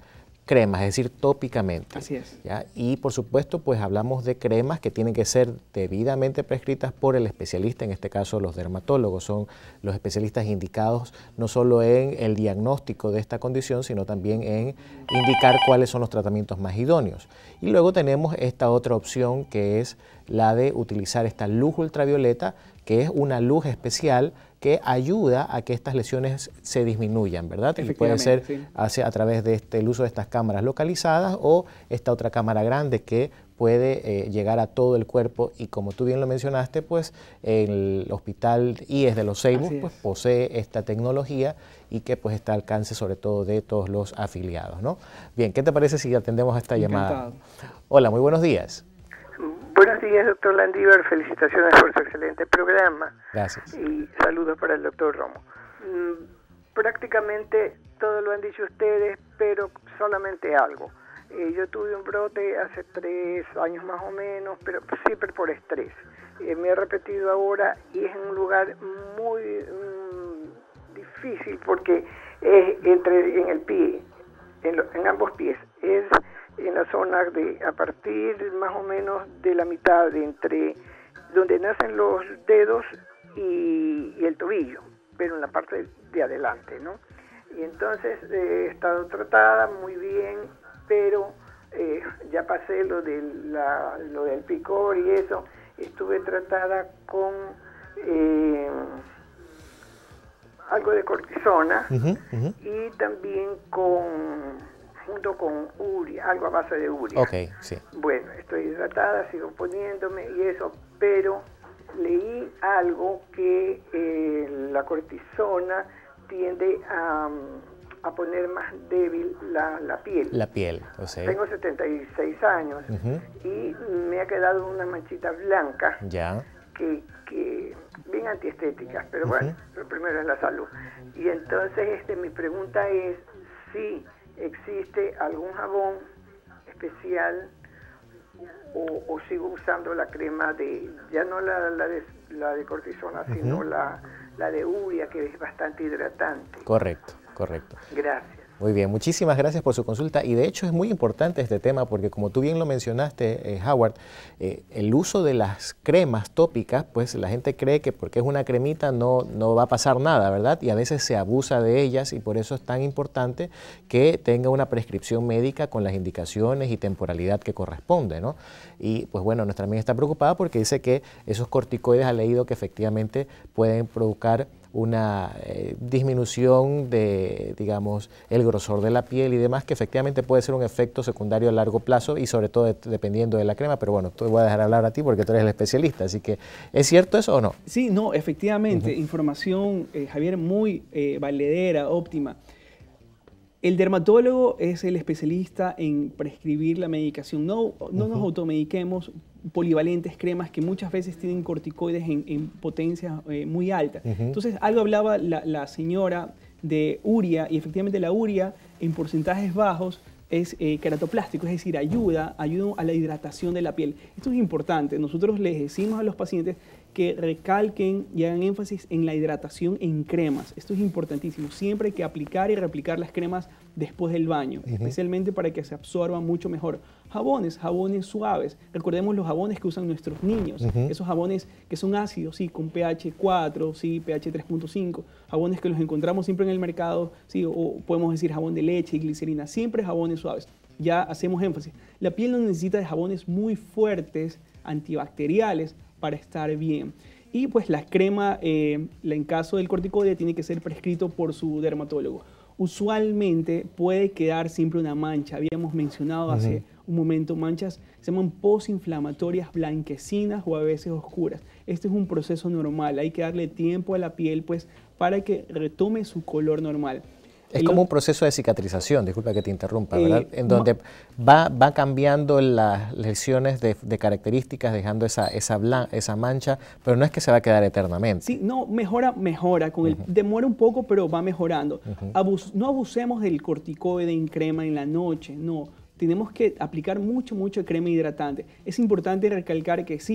cremas, es decir, tópicamente. Así es. ¿Ya? Y por supuesto, pues hablamos de cremas que tienen que ser debidamente prescritas por el especialista, en este caso los dermatólogos, son los especialistas indicados no solo en el diagnóstico de esta condición, sino también en indicar cuáles son los tratamientos más idóneos. Y luego tenemos esta otra opción que es la de utilizar esta luz ultravioleta, que es una luz especial que ayuda a que estas lesiones se disminuyan, ¿verdad? Y puede ser a través de el uso de estas cámaras localizadas o esta otra cámara grande que puede llegar a todo el cuerpo, y como tú bien lo mencionaste, pues el Hospital IES de Los Ceibos pues, posee esta tecnología y que pues está al alcance sobre todo de todos los afiliados, ¿no? Bien, ¿qué te parece si atendemos a esta llamada? Hola, muy buenos días. Buenos días, doctor Landívar. Felicitaciones por su excelente programa. Gracias. Y saludos para el doctor Romo. Prácticamente todo lo han dicho ustedes, pero solamente algo. Yo tuve un brote hace 3 años más o menos, pero siempre por estrés. Me he repetido ahora y es en un lugar muy difícil porque es en el pie, en ambos pies. Es en la zona a partir más o menos de la mitad de entre donde nacen los dedos y el tobillo, pero en la parte de adelante, ¿no? Y entonces he estado tratada muy bien, pero ya pasé lo del picor y eso. Estuve tratada con algo de cortisona y también junto con urea, algo a base de urea. Okay, sí. Bueno, estoy hidratada, sigo poniéndome y eso, pero leí algo que la cortisona tiende a poner más débil la piel. La piel, o sea. Tengo 76 años y me ha quedado una manchita blanca que bien antiestéticas, pero bueno, lo primero es la salud. Y entonces mi pregunta es si existe algún jabón especial o sigo usando la crema ya no la de cortisona, sino la de urea, que es bastante hidratante. Correcto, correcto. Gracias. Muy bien, muchísimas gracias por su consulta, y de hecho es muy importante este tema porque, como tú bien lo mencionaste, Howard, el uso de las cremas tópicas, pues la gente cree que porque es una cremita no va a pasar nada, ¿verdad? Y a veces se abusa de ellas, y por eso es tan importante que tenga una prescripción médica con las indicaciones y temporalidad que corresponde, ¿no? Y pues bueno, nuestra amiga está preocupada porque dice que esos corticoides, ha leído que efectivamente pueden provocar una disminución de, digamos, el grosor de la piel y demás, que efectivamente puede ser un efecto secundario a largo plazo y sobre todo dependiendo de la crema, pero bueno, te voy a dejar hablar a ti porque tú eres el especialista, así que ¿es cierto eso o no? Sí, no, efectivamente, información, Javier, muy valedera, óptima. El dermatólogo es el especialista en prescribir la medicación. No nos automediquemos polivalentes cremas que muchas veces tienen corticoides en potencias muy altas. Entonces, algo hablaba la señora de urea, y efectivamente la urea en porcentajes bajos es queratoplástico, es decir, ayuda a la hidratación de la piel. Esto es importante. Nosotros les decimos a los pacientes que recalquen y hagan énfasis en la hidratación en cremas. Esto es importantísimo. Siempre hay que aplicar y reaplicar las cremas después del baño, especialmente para que se absorban mucho mejor. Jabones suaves. Recordemos los jabones que usan nuestros niños. Esos jabones que son ácidos, sí, con pH 4, sí, pH 3.5. Jabones que los encontramos siempre en el mercado, sí, o podemos decir jabón de leche y glicerina. Siempre jabones suaves. Ya hacemos énfasis. La piel no necesita de jabones muy fuertes, antibacteriales, para estar bien. Y pues la crema, en caso del corticoide, tiene que ser prescrito por su dermatólogo. Usualmente puede quedar siempre una mancha. Habíamos mencionado hace un momento manchas, se llaman posinflamatorias blanquecinas o a veces oscuras. Este es un proceso normal. Hay que darle tiempo a la piel pues, para que retome su color normal. Es como un proceso de cicatrización, disculpa que te interrumpa, ¿verdad? En donde va cambiando las lesiones de características, dejando esa mancha, pero no es que se va a quedar eternamente. Sí, no, mejora, demora un poco, pero va mejorando. No abusemos del corticoide en crema en la noche, no. Tenemos que aplicar mucho crema hidratante. Es importante recalcar que sí,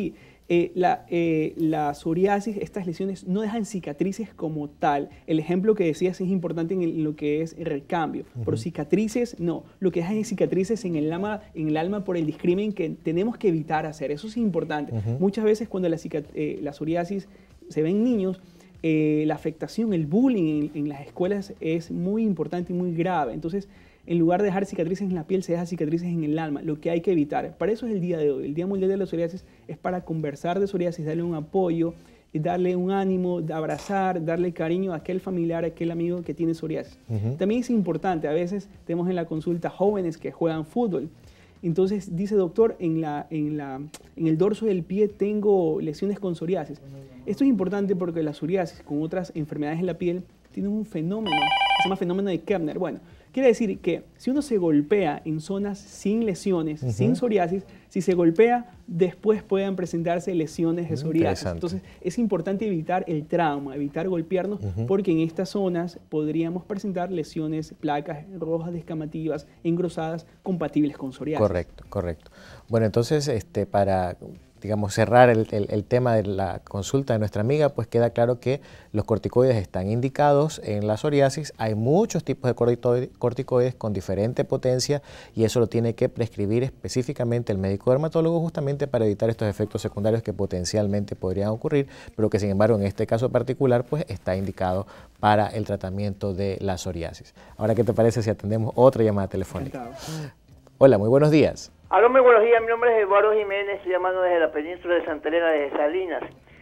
La psoriasis, estas lesiones no dejan cicatrices como tal. El ejemplo que decías es importante en lo que es el recambio, pero cicatrices no. Lo que dejan es cicatrices en el alma por el discrimen que tenemos que evitar hacer. Eso es importante. Muchas veces cuando la psoriasis se ve en niños, la afectación, el bullying en las escuelas es muy importante y muy grave. Entonces, en lugar de dejar cicatrices en la piel, se deja cicatrices en el alma, lo que hay que evitar. Para eso es el día de hoy. El Día Mundial de la Psoriasis es para conversar de psoriasis, darle un apoyo, darle un ánimo, abrazar, darle cariño a aquel familiar, a aquel amigo que tiene psoriasis. También es importante, a veces tenemos en la consulta jóvenes que juegan fútbol. Entonces dice, doctor, en el dorso del pie tengo lesiones con psoriasis. Esto es importante porque la psoriasis, con otras enfermedades en la piel, tiene un fenómeno, que se llama fenómeno de Kepner. Bueno, quiere decir que si uno se golpea en zonas sin lesiones, sin psoriasis, si se golpea, después pueden presentarse lesiones de psoriasis. Entonces, es importante evitar el trauma, evitar golpearnos, porque en estas zonas podríamos presentar lesiones, placas rojas descamativas, engrosadas, compatibles con psoriasis. Correcto, correcto. Bueno, entonces, para, digamos, cerrar el tema de la consulta de nuestra amiga, pues queda claro que los corticoides están indicados en la psoriasis. Hay muchos tipos de corticoides con diferente potencia y eso lo tiene que prescribir específicamente el médico dermatólogo justamente para evitar estos efectos secundarios que potencialmente podrían ocurrir, pero que sin embargo en este caso particular pues está indicado para el tratamiento de la psoriasis. Ahora, ¿qué te parece si atendemos otra llamada telefónica? Hola, muy buenos días. Aló, muy buenos días, mi nombre es Eduardo Jiménez, estoy llamando desde la península de Santa Elena, desde Salinas.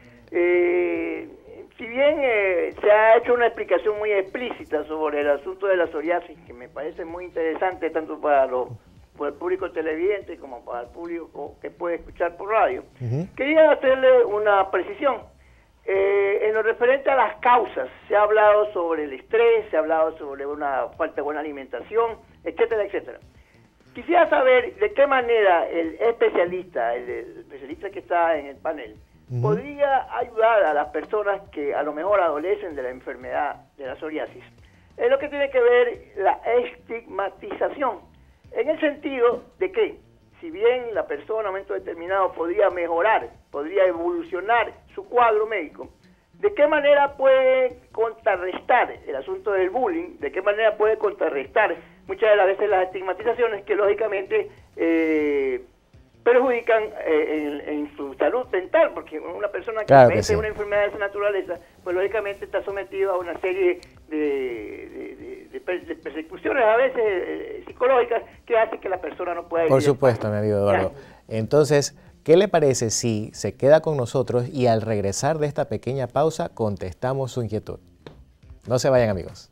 Si bien se ha hecho una explicación muy explícita sobre el asunto de la psoriasis, que me parece muy interesante tanto para el público televidente como para el público que puede escuchar por radio, quería hacerle una precisión. En lo referente a las causas, se ha hablado sobre el estrés, se ha hablado sobre una falta de buena alimentación, etcétera, etcétera. Quisiera saber de qué manera el especialista que está en el panel, podría ayudar a las personas que a lo mejor adolecen de la enfermedad de la psoriasis. Es lo que tiene que ver la estigmatización, en el sentido de que, si bien la persona en un momento determinado podría mejorar, podría evolucionar su cuadro médico, ¿de qué manera puede contrarrestar el asunto del bullying? ¿De qué manera puede contrarrestar muchas de las veces las estigmatizaciones que lógicamente perjudican en su salud mental? Porque una persona que padece una enfermedad de esa naturaleza, pues lógicamente está sometido a una serie de persecuciones a veces psicológicas que hacen que la persona no pueda... Por supuesto, mi amigo Eduardo. Entonces, ¿qué le parece si se queda con nosotros y al regresar de esta pequeña pausa contestamos su inquietud? No se vayan, amigos.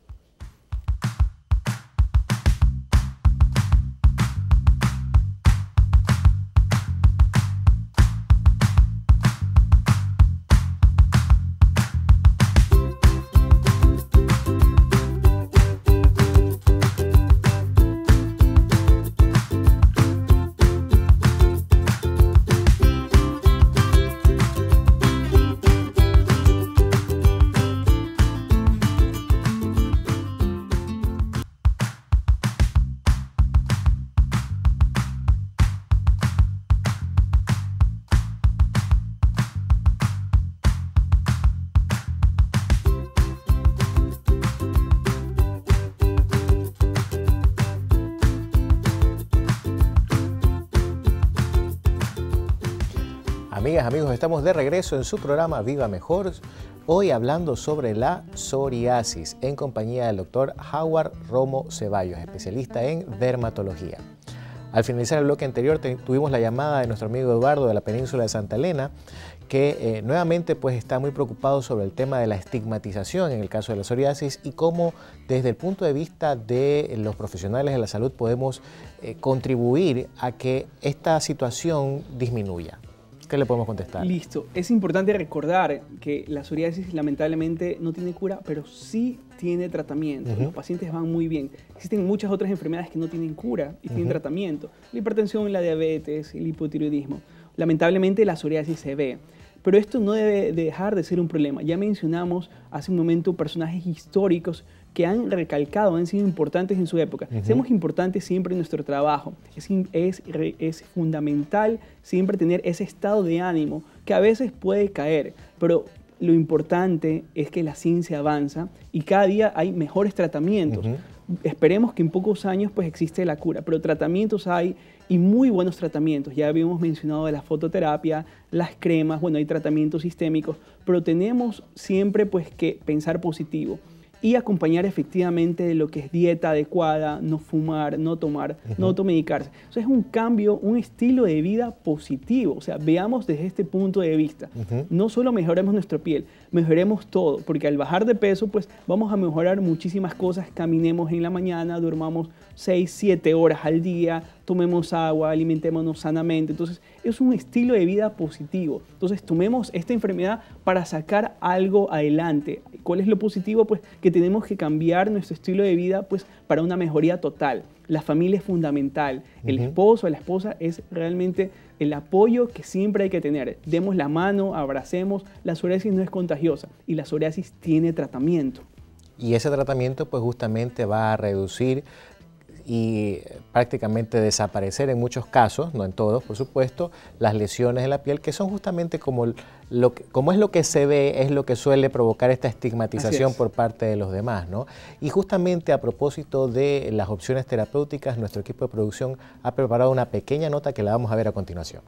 Amigas, amigos, estamos de regreso en su programa Viva Mejor, hoy hablando sobre la psoriasis, en compañía del doctor Howard Romo Ceballos, especialista en dermatología. Al finalizar el bloque anterior tuvimos la llamada de nuestro amigo Eduardo de la península de Santa Elena, que nuevamente pues está muy preocupado sobre el tema de la estigmatización en el caso de la psoriasis y cómo desde el punto de vista de los profesionales de la salud podemos contribuir a que esta situación disminuya. ¿Qué le podemos contestar? Listo. Es importante recordar que la psoriasis lamentablemente no tiene cura, pero sí tiene tratamiento. Los pacientes van muy bien. Existen muchas otras enfermedades que no tienen cura y tienen tratamiento. La hipertensión, la diabetes, el hipotiroidismo. Lamentablemente la psoriasis se ve. Pero esto no debe dejar de ser un problema. Ya mencionamos hace un momento personajes históricos que han recalcado, han sido importantes en su época. Seamos importantes siempre en nuestro trabajo. Es fundamental siempre tener ese estado de ánimo que a veces puede caer, pero lo importante es que la ciencia avanza y cada día hay mejores tratamientos. Esperemos que en pocos años pues existe la cura, pero tratamientos hay y muy buenos tratamientos. Ya habíamos mencionado de la fototerapia, las cremas, bueno, hay tratamientos sistémicos, pero tenemos siempre pues que pensar positivo y acompañar efectivamente de lo que es dieta adecuada, no fumar, no tomar, no automedicarse. O sea, es un cambio, un estilo de vida positivo. O sea, veamos desde este punto de vista. No solo mejoremos nuestra piel, mejoremos todo, porque al bajar de peso, pues vamos a mejorar muchísimas cosas. Caminemos en la mañana, durmamos 6, 7 horas al día, tomemos agua, alimentémonos sanamente. Entonces, es un estilo de vida positivo. Entonces, tomemos esta enfermedad para sacar algo adelante. ¿Cuál es lo positivo? Pues que tenemos que cambiar nuestro estilo de vida pues, para una mejoría total. La familia es fundamental. El esposo, la esposa es realmente el apoyo que siempre hay que tener. Demos la mano, abracemos. La psoriasis no es contagiosa y la psoriasis tiene tratamiento. Y ese tratamiento pues justamente va a reducir y prácticamente desaparecer en muchos casos, no en todos por supuesto, las lesiones de la piel que son justamente como es lo que se ve, es lo que suele provocar esta estigmatización por parte de los demás, ¿no? Y justamente a propósito de las opciones terapéuticas, nuestro equipo de producción ha preparado una pequeña nota que la vamos a ver a continuación.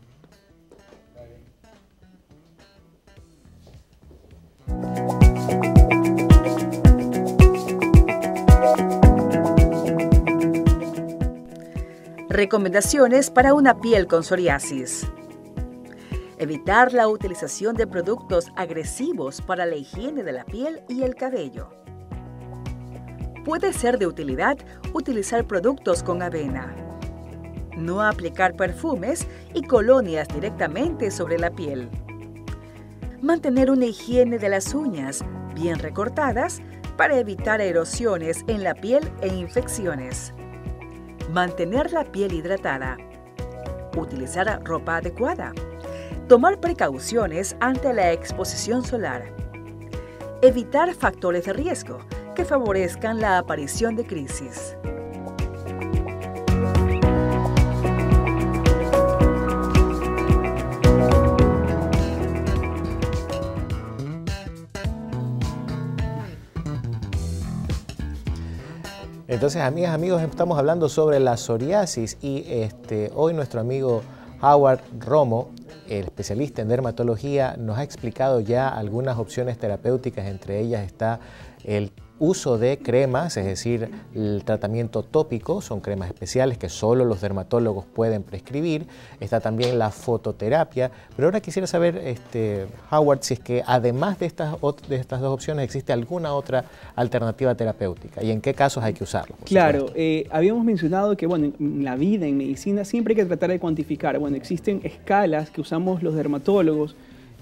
Recomendaciones para una piel con psoriasis. Evitar la utilización de productos agresivos para la higiene de la piel y el cabello. Puede ser de utilidad utilizar productos con avena. No aplicar perfumes y colonias directamente sobre la piel. Mantener una higiene de las uñas bien recortadas para evitar erosiones en la piel e infecciones. Mantener la piel hidratada. Utilizar ropa adecuada. Tomar precauciones ante la exposición solar. Evitar factores de riesgo que favorezcan la aparición de crisis. Entonces, amigas, amigos, estamos hablando sobre la psoriasis y hoy nuestro amigo Howard Romo, el especialista en dermatología, nos ha explicado ya algunas opciones terapéuticas, entre ellas está el uso de cremas, es decir, el tratamiento tópico, son cremas especiales que solo los dermatólogos pueden prescribir. Está también la fototerapia, pero ahora quisiera saber, Howard, si es que además de estas dos opciones existe alguna otra alternativa terapéutica y en qué casos hay que usarlo. Claro, habíamos mencionado que bueno, en la vida, en medicina, siempre hay que tratar de cuantificar. Bueno, existen escalas que usamos los dermatólogos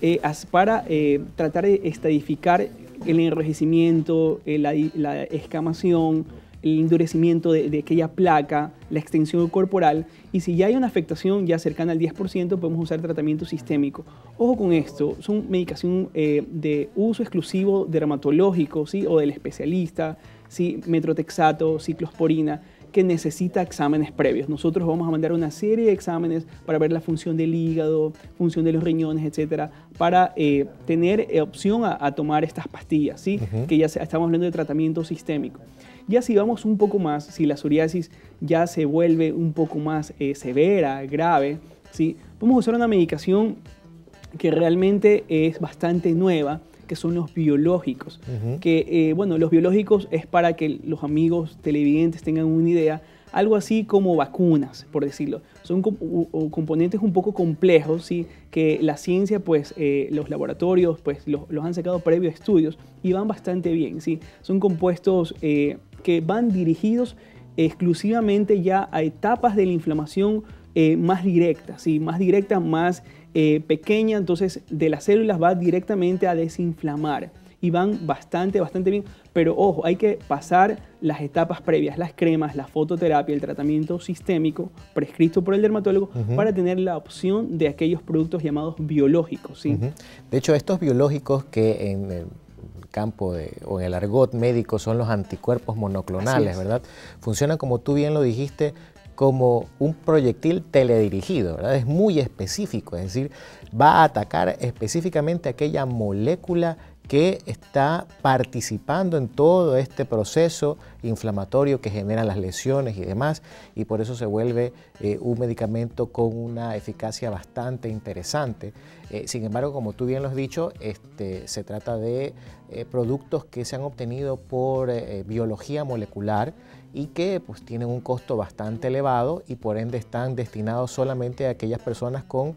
para tratar de estadificar el enrojecimiento, la escamación, el endurecimiento de aquella placa, la extensión corporal, y si ya hay una afectación ya cercana al 10%, podemos usar tratamiento sistémico. Ojo con esto, son medicación de uso exclusivo dermatológico, ¿sí? O del especialista, ¿sí? Metrotexato, ciclosporina, que necesita exámenes previos. Nosotros vamos a mandar una serie de exámenes para ver la función del hígado, función de los riñones, etcétera, para tener opción a tomar estas pastillas, ¿sí? Que ya estamos hablando de tratamiento sistémico. Ya si vamos un poco más, si la psoriasis ya se vuelve un poco más severa, grave, ¿sí? Vamos a usar una medicación que realmente es bastante nueva, que son los biológicos. Bueno, los biológicos es para que los amigos televidentes tengan una idea, algo así como vacunas, por decirlo. Son componentes un poco complejos, ¿sí? Que la ciencia, pues, los laboratorios, pues, los han sacado previo a estudios y van bastante bien, ¿sí? Son compuestos que van dirigidos exclusivamente ya a etapas de la inflamación más directa, ¿sí? Más directa, más pequeña, entonces de las células va directamente a desinflamar. y van bastante bien, pero ojo, hay que pasar las etapas previas, las cremas, la fototerapia, el tratamiento sistémico prescrito por el dermatólogo para tener la opción de aquellos productos llamados biológicos, ¿sí? De hecho, estos biológicos que en el campo o en el argot médico son los anticuerpos monoclonales, ¿verdad? Funcionan, como tú bien lo dijiste, como un proyectil teledirigido, ¿verdad? Es muy específico, es decir, va a atacar específicamente aquella molécula que está participando en todo este proceso inflamatorio que generan las lesiones y demás, y por eso se vuelve un medicamento con una eficacia bastante interesante. Sin embargo, como tú bien lo has dicho, se trata de productos que se han obtenido por biología molecular y que pues tienen un costo bastante elevado y por ende están destinados solamente a aquellas personas con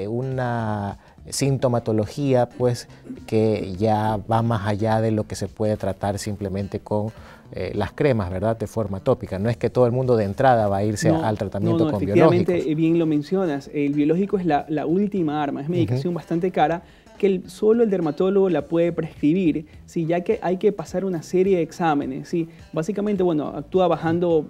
una sintomatología pues que ya va más allá de lo que se puede tratar simplemente con las cremas, ¿verdad? De forma tópica. No es que todo el mundo de entrada va a irse al tratamiento con biológicos. Efectivamente, bien lo mencionas, el biológico es la última arma, es medicación bastante cara que solo el dermatólogo la puede prescribir, ¿sí? Ya que hay que pasar una serie de exámenes, ¿sí? Básicamente, bueno, actuando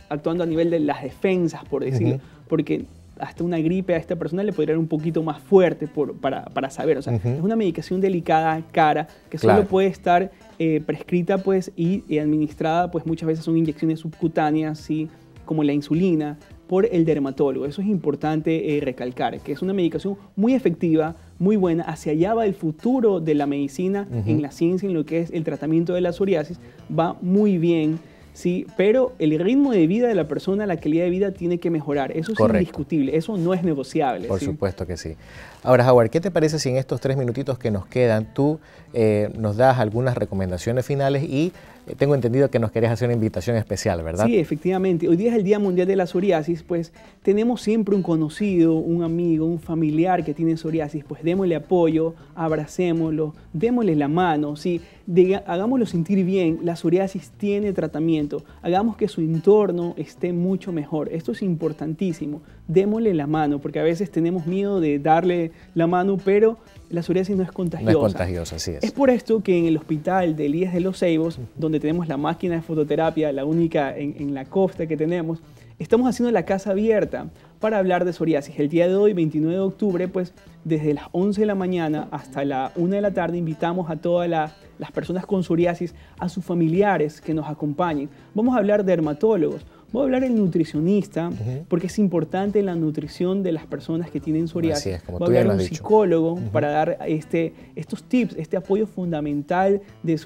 a nivel de las defensas, por decirlo, porque hasta una gripe a esta persona le podría dar un poquito más fuerte para saber. O sea, es una medicación delicada, cara, que solo puede estar prescrita pues, y administrada, pues muchas veces son inyecciones subcutáneas, ¿sí? Como la insulina, por el dermatólogo. Eso es importante recalcar, que es una medicación muy efectiva, muy buena. Hacia allá va el futuro de la medicina, en la ciencia, en lo que es el tratamiento de la psoriasis. Va muy bien, ¿sí? Pero el ritmo de vida de la persona, la calidad de vida tiene que mejorar. Eso es indiscutible, eso no es negociable. Por supuesto que sí. Ahora, Howard, ¿qué te parece si en estos 3 minutitos que nos quedan tú nos das algunas recomendaciones finales y tengo entendido que nos querías hacer una invitación especial, ¿verdad? Sí, efectivamente. Hoy día es el Día Mundial de la Psoriasis, pues tenemos siempre un conocido, un amigo, un familiar que tiene psoriasis, pues démosle apoyo, abracémoslo, démosle la mano, ¿sí? Hagámoslo sentir bien, la psoriasis tiene tratamiento, hagamos que su entorno esté mucho mejor. Esto es importantísimo, démosle la mano, porque a veces tenemos miedo de darle la mano, pero la psoriasis no es contagiosa. No es contagiosa, así es. Es por esto que en el hospital de Elías de los Ceibos, donde tenemos la máquina de fototerapia, la única en la costa que tenemos, estamos haciendo la casa abierta para hablar de psoriasis. El día de hoy, 29 de octubre, pues desde las 11 de la mañana hasta la 1 de la tarde invitamos a todas las personas con psoriasis, a sus familiares que nos acompañen. Vamos a hablar de dermatólogos. Voy a hablar del nutricionista, porque es importante la nutrición de las personas que tienen psoriasis. Así es, como voy a hablar de un psicólogo para dar estos tips, este apoyo fundamental de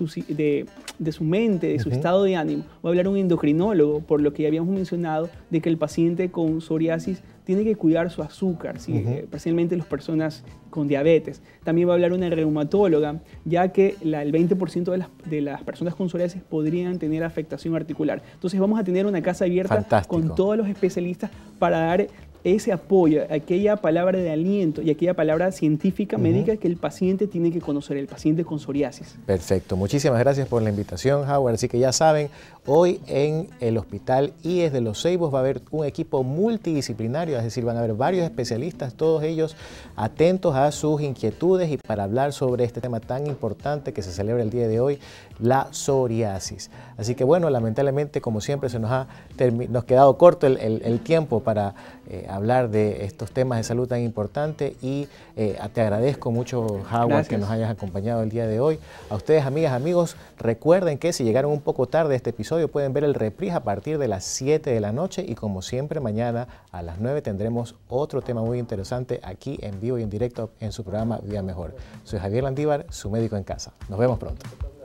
su mente, de su estado de ánimo. Voy a hablar de un endocrinólogo, por lo que ya habíamos mencionado, de que el paciente con psoriasis tiene que cuidar su azúcar, ¿sí? Especialmente las personas con diabetes. También va a hablar una reumatóloga, ya que el 20% de las personas con psoriasis podrían tener afectación articular. Entonces vamos a tener una casa abierta con todos los especialistas para dar ese apoyo, aquella palabra de aliento y aquella palabra científica médica que el paciente tiene que conocer, el paciente con psoriasis. Perfecto, muchísimas gracias por la invitación, Howard. Así que ya saben, hoy en el Hospital IES de Los Ceibos va a haber un equipo multidisciplinario, es decir, van a haber varios especialistas, todos ellos atentos a sus inquietudes y para hablar sobre este tema tan importante que se celebra el día de hoy, la psoriasis. Así que bueno, lamentablemente, como siempre, se nos ha quedado corto el tiempo para hablar de estos temas de salud tan importantes y te agradezco mucho, Howard, que nos hayas acompañado el día de hoy. A ustedes, amigas, amigos, recuerden que si llegaron un poco tarde a este episodio pueden ver el reprise a partir de las 7 de la noche y como siempre mañana a las 9 tendremos otro tema muy interesante aquí en vivo y en directo en su programa Vida Mejor. Soy Javier Landívar, su médico en casa. Nos vemos pronto.